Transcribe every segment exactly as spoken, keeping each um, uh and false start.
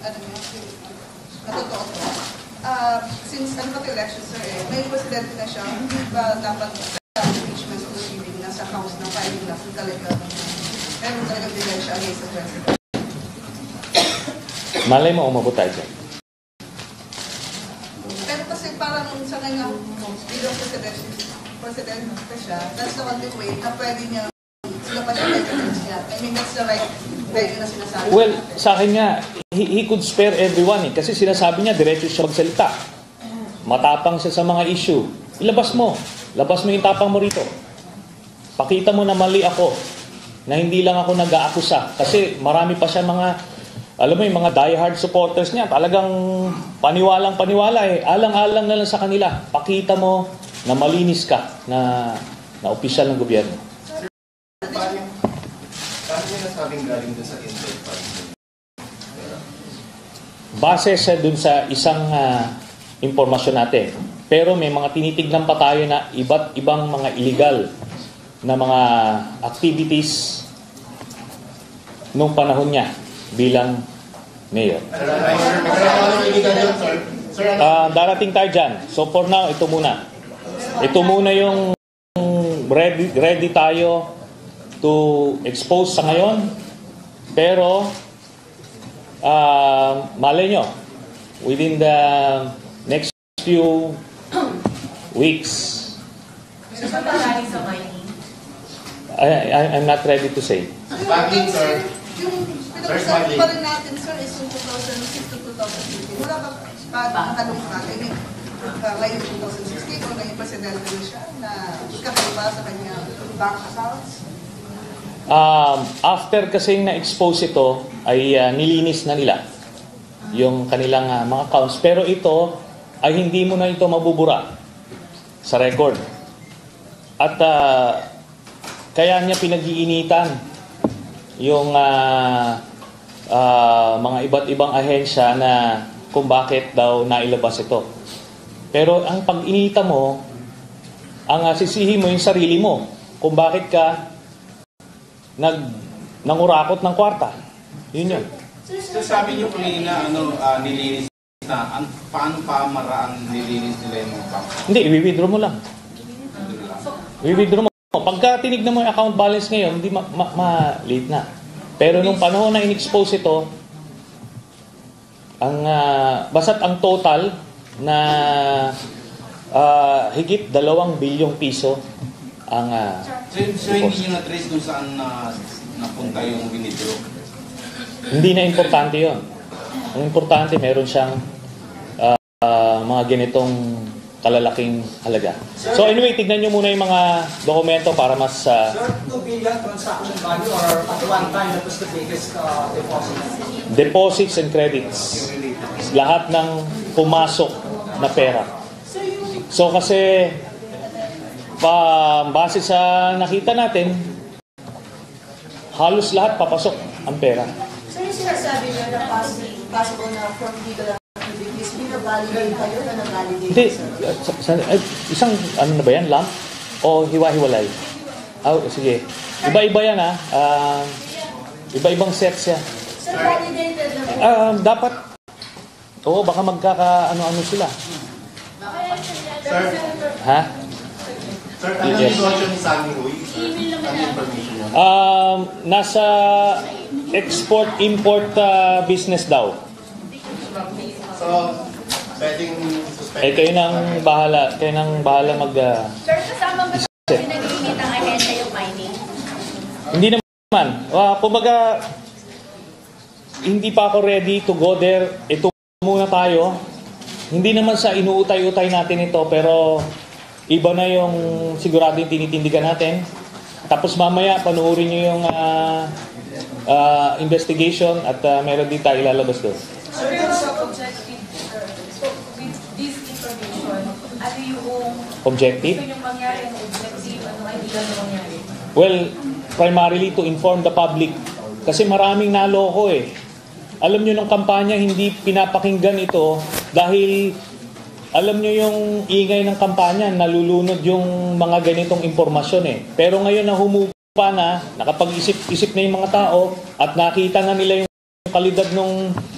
ano nyo, natotoo po. Uh, since ano pa election, sir, eh, may presidente na siya, hindi ba dapat impeachment proceeding nasa House na filing na kung talaga meron talagang delay siya against the president? Malay mo, umabot tayo dyan. Pero kasi parang sa kanyang bilang president, president pa siya, that's the only way na pwede niya sila pa siya president niya. I mean, that's the right way na sinasabi. Well, sa akin nga, he, he could spare everyone eh. Kasi sinasabi niya, diretso siya magsalita. Matapang siya sa mga issue. Ilabas mo. Labas mo yung tapang mo rito. Pakita mo na mali ako. Na hindi lang ako nag-aakusa. Kasi marami pa siya mga, alam mo yung mga diehard supporters niya, talagang paniwalang paniwala eh. Alang-alang na lang sa kanila. Pakita mo na malinis ka na, na opisyal ng gobyerno. Paano nyo nasabing galing doon sa inside party? Base sa dun sa isang uh, impormasyon natin. Pero may mga tinitignan pa tayo na iba't ibang mga illegal na mga activities nung panahon niya bilang mayor. Uh, darating tayo dyan. So for now, ito muna. Ito muna yung ready, ready tayo to expose sa ngayon. Pero uh, malay nyo, within the next few weeks, I, I, I'm not ready to say. Smuggling, sir. Yung pinag-usapan pa rin natin, sir, is yung two thousand six to two thousand fifteen. Wala ba pagkakalong natin eh? Ngayon two thousand sixteen, kung naging presidente na siya, na kakaiba sa kanya bank accounts? Um, after kasing na-expose ito, ay uh, nilinis na nila yung kanilang uh, mga accounts. Pero ito, ay hindi mo na ito mabubura sa record. At uh, kaya niya pinag-iinitan yung uh, uh, mga iba't ibang ahensya na kung bakit daw nailabas ito. Pero ang pag-inita mo, ang uh, sisihi mo yung sarili mo kung bakit ka nag nangurakot ng kwarta. Yun yun. So sabi niyo kanina, ano, uh, nilinis na, an, paano pa maraan nilinis nila yung mga bank? Hindi, i-withdraw mo lang. I-withdraw mo. Pagka tinignan mo yung account balance ngayon, hindi ma-late ma ma na. Pero nung panahon na in-expose ito, ang uh, basta't ang total na uh, higit dalawang bilyong piso ang uh, so, so hindi nyo na-trace kung saan na, napunta yung withdraw? Hindi na importante yun. Ang importante, meron siyang uh, uh, mga ganitong kalalaking halaga. So anyway, tignan nyo muna yung mga dokumento para mas... Uh, Sir, two billion transaction value or at one time that was the biggest uh, deposit? Deposits and credits. Lahat ng pumasok na pera. So kasi, pa, base sa nakita natin, halos lahat papasok ang pera. So yung sinasabi nyo na possible na from legal activities, binavalidate kayo na navalidate? Hindi. Sa, sa, isang, ano na ba yan? Lump? O hiwa-hiwalay? Oh, sige. Iba-iba yan ha. Uh, iba-ibang sets yan. Sir, validated na po? Uh, dapat, oo, baka magkaka-ano-ano sila. Sir, ha? sir, ano Yes. yung negosyo ni Sammy Huy? Ano information yun? Um, nasa export-import uh, business daw. So, pwedeng suspend. Eh, kayo nang bahala. Kayo nang bahala mag... Uh, Sir, kasama ba sa pinag-iinit ang ahensya yung mining? hindi naman. Uh, kumbaga, hindi pa ako ready to go there. Ito muna tayo. Hindi naman sa inuutay-utay natin ito, pero iba na yung siguradong tinitindigan natin. Tapos mamaya, panuorin nyo yung uh, uh, investigation at uh, meron din tayo ilalabas doon. So, pero sa objective, sir, so with this information, ano yung Objective? gusto yung mangyari, ano objective, ano ay hindi lang mangyari? Well, primarily to inform the public. Kasi maraming naloko eh. Alam nyo, nung kampanya, hindi pinapakinggan ito dahil alam nyo yung ingay ng kampanya, nalulunod yung mga ganitong impormasyon eh. Pero ngayon na humupa na, nakapag-isip-isip na yung mga tao at nakita na nila yung kalidad ng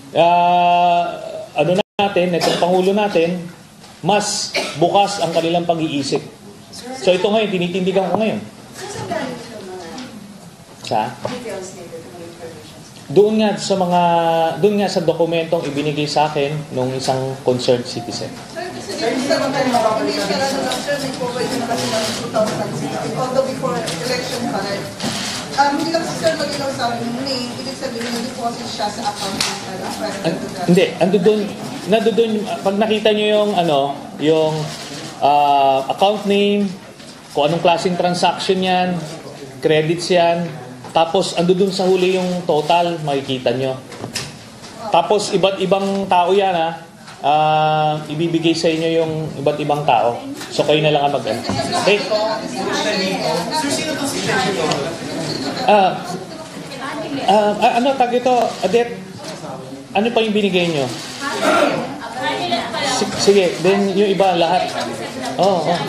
uh, ano natin, itong Pangulo natin, mas bukas ang kanilang pag-iisip. So ito ngayon, tinitindigan ko ngayon. Saan galing yung mga Sa? details nito, mga information? Doon nga sa mga, doon nga sa dokumentong ibinigay sa akin nung isang concerned citizen. Sir, kasi dito sa mga initial ano lang, sir, may provide na kasi ng two thousand sixteen, although before election pa rin. Um, hindi lang kasi sir mag-ilaw sa amin, May, ibig sabihin na deposit siya sa account ng sir, ang An- president of the- hindi, ando doon, nando doon, pag nakita nyo yung, ano, yung ah, account name, kung anong klaseng transaction yan, credits yan, tapos ando doon sa huli yung total, makikita nyo. Tapos iba't ibang tao yan, ha, ah, ibibigay sa inyo yung iba't ibang tao. So kayo na lang ang mag- okay? Sir, sino to si Benito? Ah, ah, ah, ano, tag ito, Adet, ano pa yung binigay nyo? S- sige, then yung iba, lahat. Oo, oh, oh.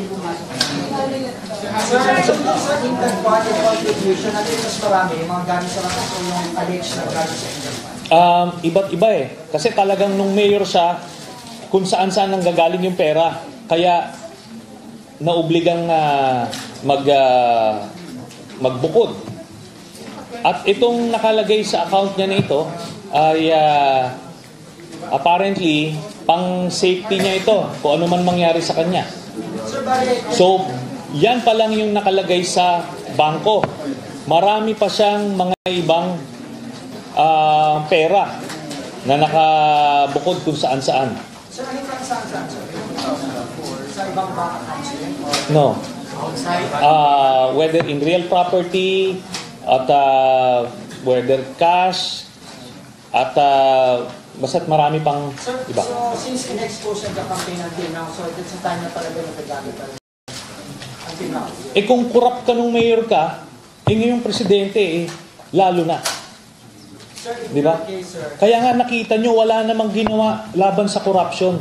Sir, itong sa inter-party contribution, natin mas marami, yung mga gamit sa lakas o yung alleged na gamit sa inter-party? Um, iba't iba eh. Kasi talagang nung mayor siya, kung saan-saan nang gagaling yung pera. Kaya, naobligang uh, mag, uh, magbukod. At itong nakalagay sa account niya na ito, ay uh, apparently, pang safety niya ito, kung ano man mangyari sa kanya. Sir, bali, So, yan pa lang yung nakalagay sa bangko. Marami pa siyang mga ibang ah, pera na nakabukod kung saan-saan. sir, ano yung saan saan, sir? two thousand four, sa ibang bank accounts yun? Or No. outside? Ah, whether in real property, at ah, whether cash, at uh, basta't marami pang Sir, iba. so since in-expose siya the campaign until now, so it's a time na talaga nagagamit pa rin. Until now. Eh kung corrupt ka nung mayor ka, eh ngayong presidente, eh, lalo na. Sir, in Di ba? your case, sir, Kaya nga nakita nyo, wala namang ginawa laban sa corruption.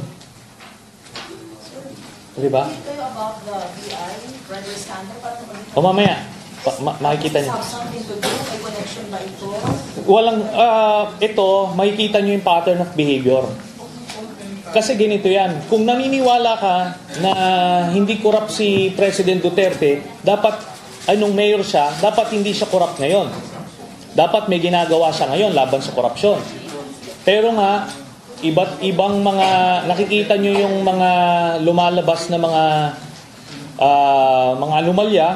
Di ba? Kayo about the B I, Brother Scandal, para naman O mamaya, pa- ma- makikita nyo. have something to do, may connection ba ito? Walang, ah, ito, makikita nyo yung pattern of behavior. Kasi ganito yan, kung naniniwala ka na hindi corrupt si President Duterte, dapat, ay nung mayor siya, dapat hindi siya corrupt ngayon. Dapat may ginagawa siya ngayon laban sa korupsyon. Pero nga, iba't ibang mga, nakikita nyo yung mga lumalabas na mga ah, mga anomalya,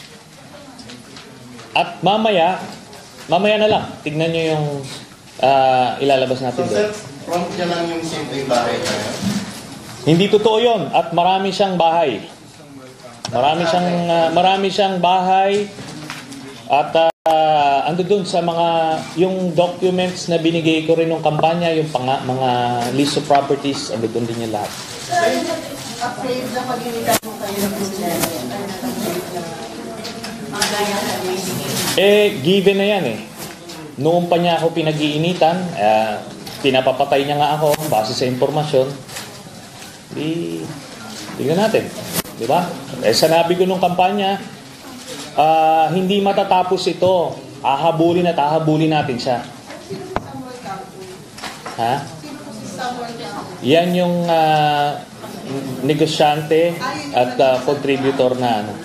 at mamaya, mamaya na lang, tignan nyo yung ah, ilalabas So, natin sir, doon. front niya lang yung simpleng bahay na yan. Hindi totoo yon, at marami siyang bahay. Marami siyang ah, marami siyang bahay, at uh, ando doon sa mga yung documents na binigay ko rin ng kampanya, yung panga, mga list of properties, ando doon din yung lahat. Sir, are you afraid na pag-initan mo kayo ng presidente? Are you not afraid na mga ganyan na may Eh, given na yan eh. Noong pa niya ako pinag-iinitan, uh, pinapapatay niya nga ako base sa impormasyon. Di, tingnan natin. Di ba? Eh, sanabi ko nung kampanya, ah, hindi matatapos ito. Ahabulin at ahabulin natin siya. Samuel Campo. Ha? Sino po si Samuel Campo? Yan yung ah, negosyante at ah, contributor na ano.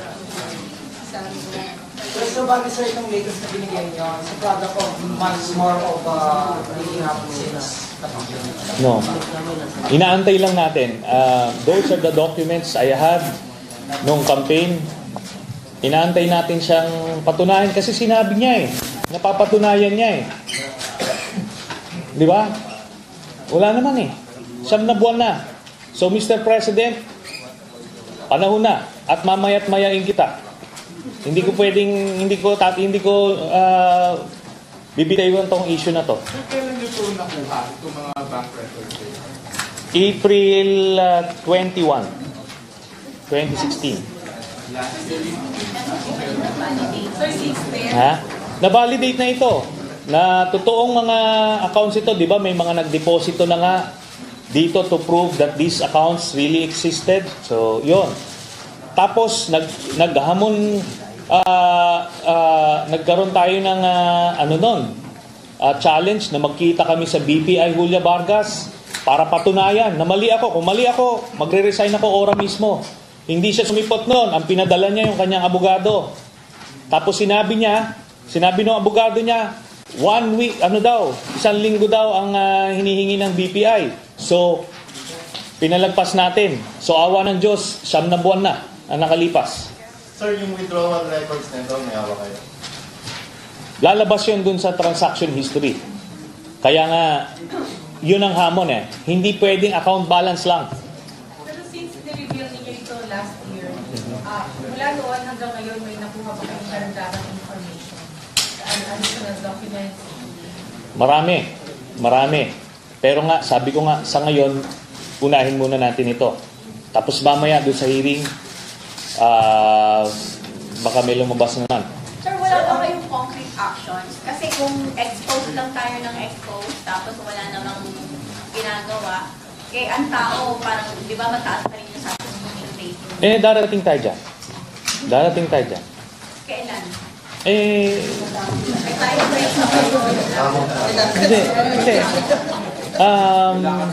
Sir, so bali sir, itong latest na binigay niyo, sa product of much more of uh, making up sales. No. Inaantay lang natin. Ah, those are the documents I had nung campaign. Inaantay natin siyang patunayan kasi sinabi niya eh. Napapatunayan niya eh. Di ba? Wala naman eh. Siyam na buwan na. So Mister President, panahon na at mamaya't mayain kita. Hindi ko pwedeng hindi ko tat hindi ko uh, bibitayin tong issue na to. So, kailan niyo po nakuha itong mga bank records? April uh, twenty-one, twenty sixteen. Sir, sixteen. Ha? Na-validate na ito. Na totoong mga accounts ito, di ba? May mga nagdeposito na nga dito to prove that these accounts really existed. So, yon. Tapos, nag, naghamon, uh, uh, nagkaroon tayo ng, uh, ano nun, uh, challenge na magkita kami sa B P I Julia Vargas para patunayan na mali ako. Kung mali ako, magre-resign ako ora mismo. Hindi siya sumipot noon. Ang pinadala niya yung kanyang abogado. Tapos sinabi niya, sinabi ng abogado niya, one week, ano daw, isang linggo daw ang uh, hinihingi ng B P I. So, pinalagpas natin. So, awa ng Diyos, siyam na buwan na ang nakalipas. Sir, yung withdrawal records nito, may hawak kayo? Lalabas yun dun sa transaction history. Kaya nga, yun ang hamon eh. Hindi pwedeng account balance lang. Pero since nireveal niyo ito last year, ah, mula noon hanggang ngayon may nakuha ba kayong karagdagang information? An additional documents? Marami. Marami. Pero nga, sabi ko nga, sa ngayon, unahin muna natin ito. Tapos mamaya doon sa hearing, uh, baka may lumabas naman. Sir, wala ba kayong concrete actions? Kasi kung expose lang tayo ng expose, tapos wala namang ginagawa, eh, ang tao, parang, di ba, mataas pa rin yung sa atin yung rating. Eh, darating tayo dyan. Darating tayo dyan. Kailan? Eh, May tayo ba yung hindi. Hindi. Um,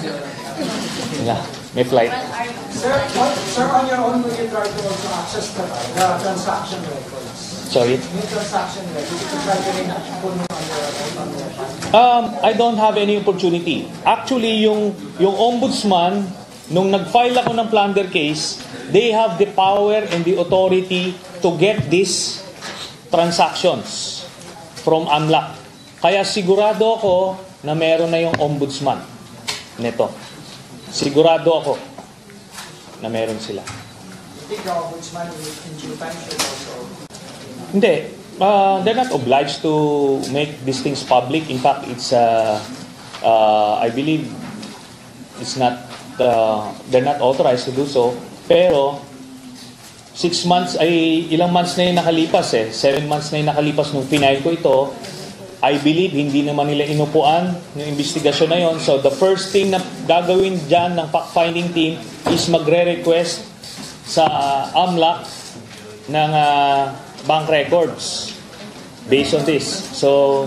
yeah, may flight. When are you? Sir, on, sir, on your own, will you try to also access the, the transaction records? Sorry. Yung transaction records, will you try to rin puno on your on your part? Um, I don't have any opportunity. Actually, yung yung ombudsman, nung nag-file ako ng plunder case, they have the power and the authority to get these transactions from A M L A C. Kaya sigurado ako na meron na yung ombudsman nito. Sigurado ako na meron sila. You think the ombudsman in due time should also... Hindi. Uh, they're not obliged to make these things public. In fact, it's, uh, uh, I believe, it's not, uh, they're not authorized to do so. Pero, six months, ay ilang months na yung nakalipas eh. Seven months na yung nakalipas nung final ko ito. I believe, hindi naman nila inupuan yung investigasyon na yon. So, the first thing na gagawin dyan ng fact-finding team is magre-request sa uh, A M L A C ng uh, bank records based on this. So,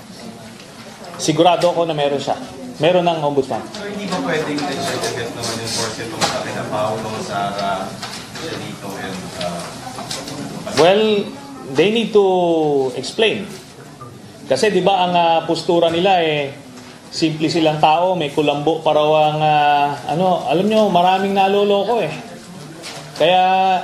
sigurado ako na meron siya. Meron ng ombudsman. So, hindi ba pwedeng i-certificate naman yung force itong sa akin na Paolo, Sara, Janito, and... Uh, Well, they need to explain. Kasi di ba ang uh, postura nila eh simple silang tao, may kulambo para ang uh, ano, alam nyo, maraming naloloko eh. Kaya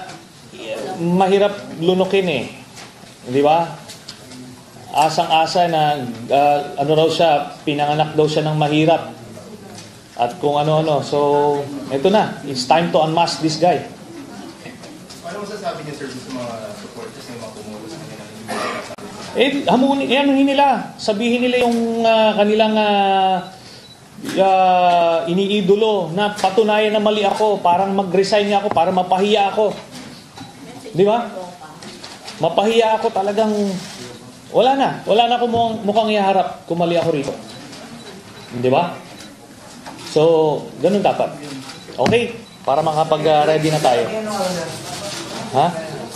mahirap lunukin eh. Di ba? Asang-asa na uh, ano raw siya, pinanganak daw siya ng mahirap. At kung ano-ano. So, eto na. It's time to unmask this guy. ano masasabi niya, sir, sa mga supporters ng mga pumulo sa kanila? Eh, hamunin, eh, anuhin nila. Sabihin nila yung uh, kanilang uh, uh, iniidolo na patunayan na mali ako, parang mag-resign ako, para mapahiya ako. Di ba? Mapahiya ako talagang, wala na. Wala na akong mukhang, mukhang iharap kung mali ako rito. Di ba? So, ganun dapat. Okay? Para makapag-ready na tayo. Ha?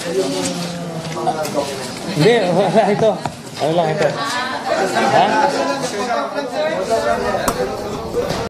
Hindi, wala ito. Ano lang ito? Ha?